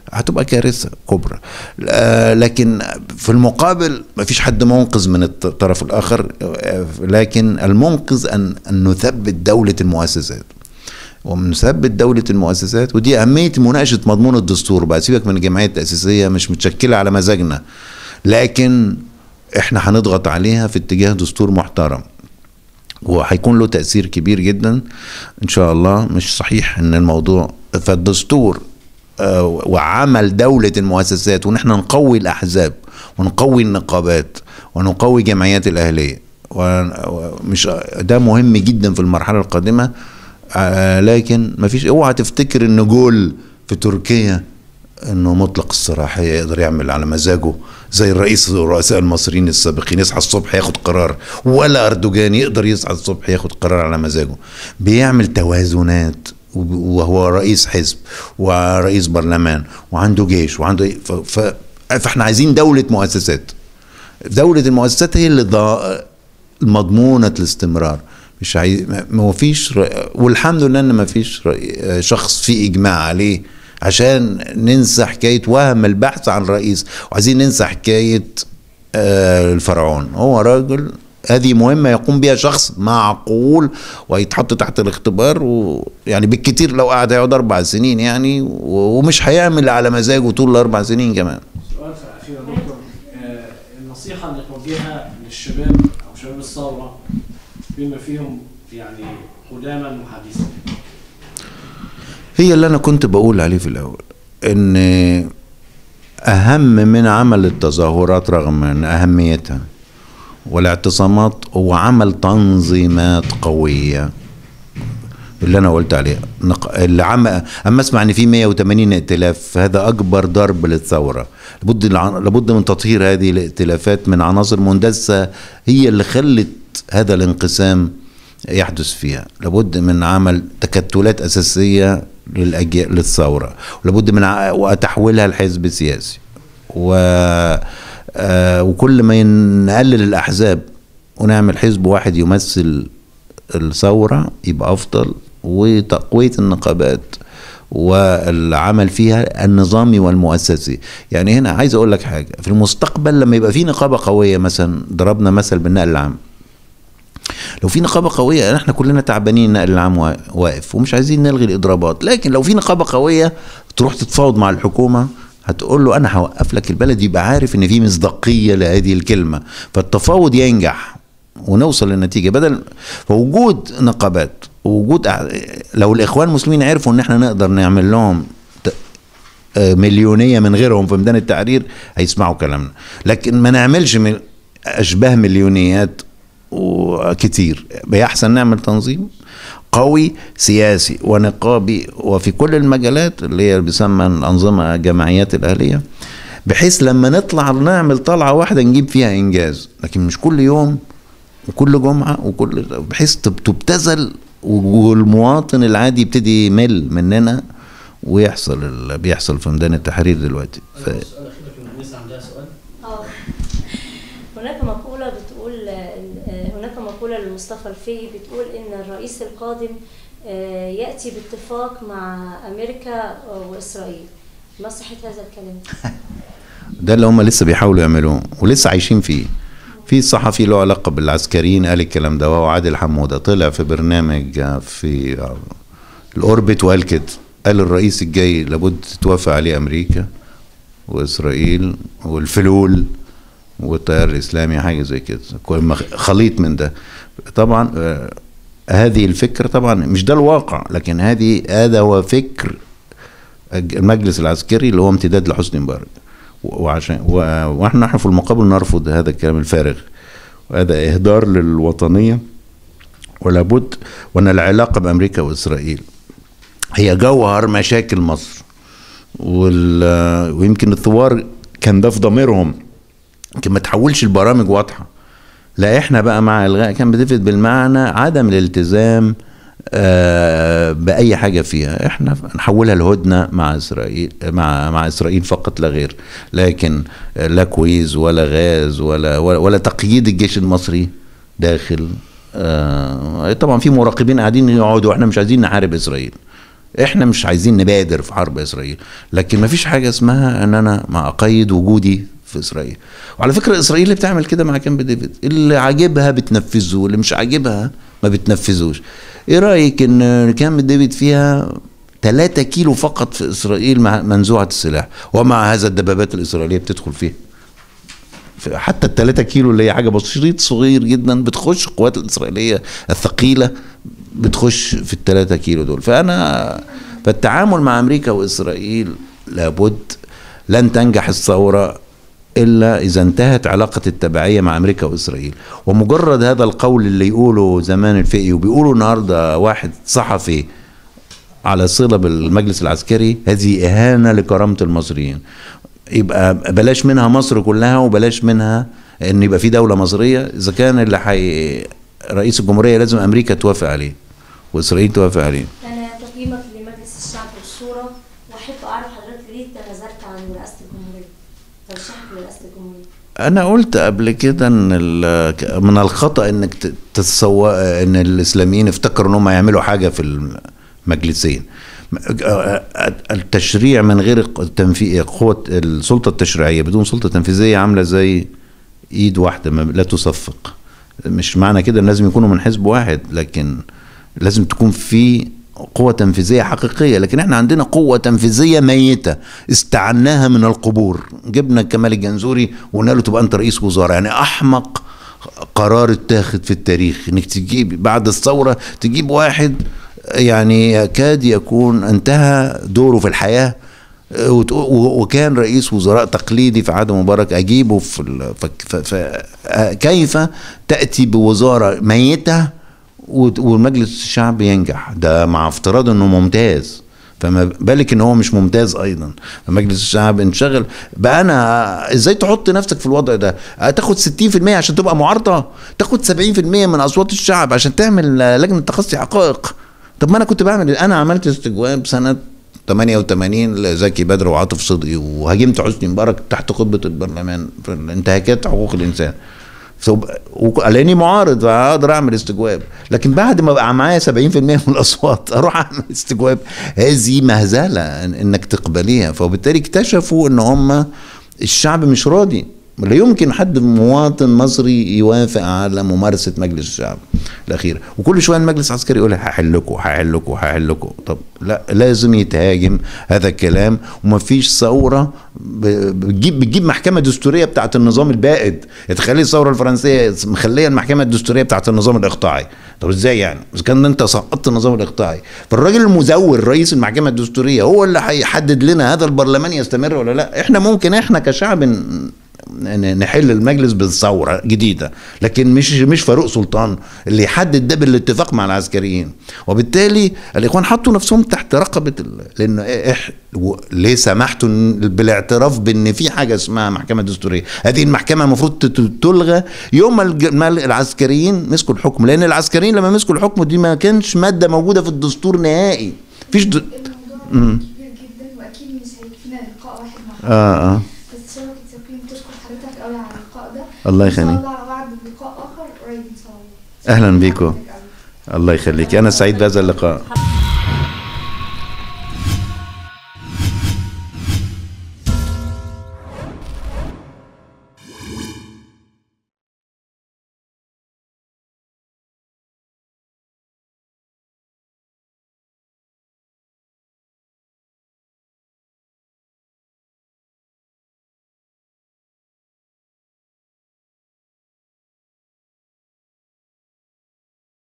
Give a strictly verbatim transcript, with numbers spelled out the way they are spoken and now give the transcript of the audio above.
هتبقى كارثة كبرى. لكن في المقابل ما فيش حد منقذ من الطرف الآخر، لكن المنقذ أن, أن نثبت دولة المؤسسات، ونثبت دولة المؤسسات. ودي أهمية مناقشة مضمون الدستور بقى. سيبك من الجمعية التأسيسية، مش متشكلة على مزاجنا، لكن احنا هنضغط عليها في اتجاه دستور محترم، وهيكون له تأثير كبير جدا ان شاء الله. مش صحيح ان الموضوع فالدستور وعمل دولة المؤسسات، ونحن نقوي الأحزاب ونقوي النقابات ونقوي جمعيات الأهلية، ومش ده مهم جدا في المرحلة القادمة. لكن ما فيش، اوعى تفتكر ان جول في تركيا انه مطلق الصلاحية يقدر يعمل على مزاجه زي الرئيس والرؤساء المصريين السابقين، يصحى الصبح ياخد قرار، ولا أردوغان يقدر يصحى الصبح ياخد قرار على مزاجه. بيعمل توازنات، وهو رئيس حزب ورئيس برلمان وعنده جيش وعنده ف... ف... فاحنا عايزين دولة مؤسسات. دولة المؤسسات هي اللي مضمونة الاستمرار. مش عايز، ما فيش ر... والحمد لله ان ما فيش ر... شخص في اجماع عليه، عشان ننسى حكاية وهم البحث عن رئيس، وعايزين ننسى حكاية آه الفرعون. هو راجل، هذه مهمة يقوم بها شخص معقول ويتحط تحت الاختبار، ويعني بالكتير لو قعد هيقعد أربع سنين يعني، ومش هيعمل على مزاجه طول الأربع سنين كمان. سؤال أخير يا دكتور، آه النصيحة اللي توجهها للشباب أو شباب الثورة بما فيهم يعني قداما وحديثا؟ هي اللي أنا كنت بقول عليه في الأول، إن أهم من عمل التظاهرات رغم من أهميتها والاعتصامات هو عمل تنظيمات قوية اللي أنا قلت عليها. اللي عم أما أسمع إن في مئة وثمانين ائتلاف، هذا أكبر ضرب للثورة. لابد لابد من تطهير هذه الائتلافات من عناصر مندسة هي اللي خلت هذا الانقسام يحدث فيها. لابد من عمل تكتلات أساسية للأجيال للثورة، ولابد من وتحويلها لحزب سياسي، و آه وكل ما نقلل الأحزاب ونعمل حزب واحد يمثل الثورة يبقى أفضل. وتقوية النقابات والعمل فيها النظامي والمؤسسي. يعني هنا عايز أقول لك حاجة، في المستقبل لما يبقى في نقابة قوية، مثلا ضربنا مثل بالنقل العام، لو في نقابة قوية، احنا كلنا تعبانين، النقل العام واقف ومش عايزين نلغي الإضرابات، لكن لو في نقابة قوية تروح تتفاوض مع الحكومة، هتقول له انا هوقف لك البلد، يبقى عارف ان في مصداقيه لهذه الكلمه، فالتفاوض ينجح ونوصل للنتيجه. بدل فوجود نقابات ووجود، لو الاخوان المسلمين عرفوا ان احنا نقدر نعمل لهم مليونيه من غيرهم في ميدان التحرير هيسمعوا كلامنا، لكن ما نعملش اشباه مليونيات وكتير. بيحسن نعمل تنظيم قوي سياسي ونقابي وفي كل المجالات اللي هي بيسمى الأنظمة جمعيات الأهلية، بحيث لما نطلع نعمل طلعة واحدة نجيب فيها إنجاز، لكن مش كل يوم وكل جمعة وكل، بحيث تبتذل والمواطن العادي يبتدي يمل مننا، ويحصل اللي بيحصل في ميدان التحرير دلوقتي. ف... هناك مقولة بتقول، هناك مقولة لمصطفى الفقي بتقول إن الرئيس القادم يأتي باتفاق مع أمريكا وإسرائيل. ما صحة هذا الكلام؟ ده اللي هم لسه بيحاولوا يعملوه ولسه عايشين فيه. في صحفي له علاقة بالعسكريين قال الكلام ده، وهو عادل حمودة، طلع في برنامج في الأوربت وقال كده، قال الرئيس الجاي لابد توافق عليه أمريكا وإسرائيل والفلول والتيار الإسلامي، حاجة زي كده، خليط من ده. طبعا آه هذه الفكرة طبعا مش ده الواقع، لكن هذه هذا هو فكر المجلس العسكري اللي هو امتداد لحسني مبارك، وعشان واحنا نحن في المقابل نرفض هذا الكلام الفارغ، وهذا إهدار للوطنية. ولابد وأن العلاقة بأمريكا وإسرائيل هي جوهر مشاكل مصر، ويمكن الثوار كان ده في ضميرهم، يمكن ما تحولش البرامج واضحة. لا احنا بقى مع الغاء كان بتفيد بالمعنى عدم الالتزام آه بأي حاجة فيها، احنا نحولها لهدنة مع إسرائيل، مع مع إسرائيل فقط لا غير، لكن لا كويز ولا غاز ولا ولا, ولا تقييد الجيش المصري داخل. آه طبعا في مراقبين قاعدين يقعدوا، احنا مش عايزين نحارب إسرائيل، احنا مش عايزين نبادر في حرب اسرائيل، لكن ما فيش حاجه اسمها ان انا ما اقيد وجودي في اسرائيل. وعلى فكره اسرائيل اللي بتعمل كده مع كامب ديفيد، اللي عاجبها بتنفذه واللي مش عاجبها ما بتنفذوش. ايه رايك ان كامب ديفيد فيها ثلاثة كيلو فقط في اسرائيل منزوعه السلاح، ومع هذا الدبابات الاسرائيليه بتدخل فيها. حتى ال ثلاثة كيلو اللي هي حاجه بسيط صغير جدا بتخش القوات الاسرائيليه الثقيله بتخش في ال ثلاثة كيلو دول. فانا فالتعامل مع امريكا واسرائيل لابد، لن تنجح الثوره الا اذا انتهت علاقه التبعيه مع امريكا واسرائيل. ومجرد هذا القول اللي يقوله زمان الفقي وبيقوله النهارده واحد صحفي على صله بالمجلس العسكري، هذه اهانه لكرامه المصريين. يبقى بلاش منها مصر كلها، وبلاش منها ان يبقى في دوله مصريه. اذا كان اللي حي رئيس الجمهوريه لازم امريكا توافق عليه واسرائيل توافق عليه. انا تقييمك لمجلس الشعب والشورى، واحب اعرف حضرتك ليه تنازلت عن رئاسه الجمهوريه، ترشحك لرئاسه الجمهوريه؟ انا قلت قبل كده ان من الخطا انك تتصور ان الاسلاميين افتكروا ان هم يعملوا حاجه في المجلسين. التشريع من غير التنفيذ، قوه السلطه التشريعيه بدون سلطه تنفيذيه عامله زي ايد واحده لا تصفق. مش معنى كده ان لازم يكونوا من حزب واحد، لكن لازم تكون في قوة تنفيذية حقيقية. لكن احنا عندنا قوة تنفيذية ميتة استعناها من القبور. جبنا كمال الجنزوري وقلنا له تبقى انت رئيس وزراء. يعني احمق قرار اتاخد في التاريخ انك تجيب بعد الثورة تجيب واحد يعني يكاد يكون انتهى دوره في الحياة وكان رئيس وزراء تقليدي في عهد مبارك، اجيبه في كيف تأتي بوزارة ميتة والمجلس الشعب ينجح؟ ده مع افتراض انه ممتاز، فما بالك ان هو مش ممتاز ايضا. مجلس الشعب انشغل بقى. انا ازاي تحط نفسك في الوضع ده؟ تاخد ستين في المية عشان تبقى معارضة، تاخد سبعين في المية من اصوات الشعب عشان تعمل لجنة تقصي حقائق. طب ما انا كنت بعمل، انا عملت استجواب سنة ثمانية وثمانين لزكي بدر وعاطف صدقي، وهاجمت حسني مبارك تحت قبة البرلمان في انتهاكات حقوق الانسان، لاني معارض فاقدر اعمل استجواب. لكن بعد ما بقى معايا سبعين في المية من الاصوات اروح اعمل استجواب؟ هذه مهزله انك تقبليها. فبالتالي اكتشفوا ان هم الشعب مش راضي. لا يمكن حد مواطن مصري يوافق على ممارسه مجلس الشعب الاخير. وكل شويه المجلس العسكري يقول هحلكوا هحلكوا هحلكوا. طب لا، لازم يتهاجم هذا الكلام. ومفيش ثوره بتجيب بتجيب محكمه دستوريه بتاعه النظام البائد. تخلي الثوره الفرنسيه مخليه المحكمه الدستوريه بتاعه النظام الاقطاعي. طب ازاي يعني؟ اذا كان انت سقطت النظام الاقطاعي، فالراجل المزور رئيس المحكمه الدستوريه هو اللي هيحدد لنا هذا البرلمان يستمر ولا لا. احنا ممكن احنا كشعب نحل المجلس بالثوره جديده، لكن مش مش فاروق سلطان اللي يحدد ده بالاتفاق مع العسكريين. وبالتالي الاخوان حطوا نفسهم تحت رقبه ال... لان إح... ليه سمحتوا بالاعتراف بان في حاجه اسمها محكمه دستوريه؟ هذه المحكمه المفروض تلغى يوم ما العسكريين مسكوا الحكم، لان العسكريين لما مسكوا الحكم دي ما كانش ماده موجوده في الدستور نهائي. فيش د... الموضوع كبير جدا واكيد مش هيكفينا لقاء واحد مع حضرتك. اه اه بس شبكه سكرين بتشكر حضرتك قوي على اللقاء ده. الله يخليك. ان شاء الله بعد لقاء اخر قريب ان شاء الله. اهلا بيكم. الله يخليك، انا سعيد بهذا اللقاء.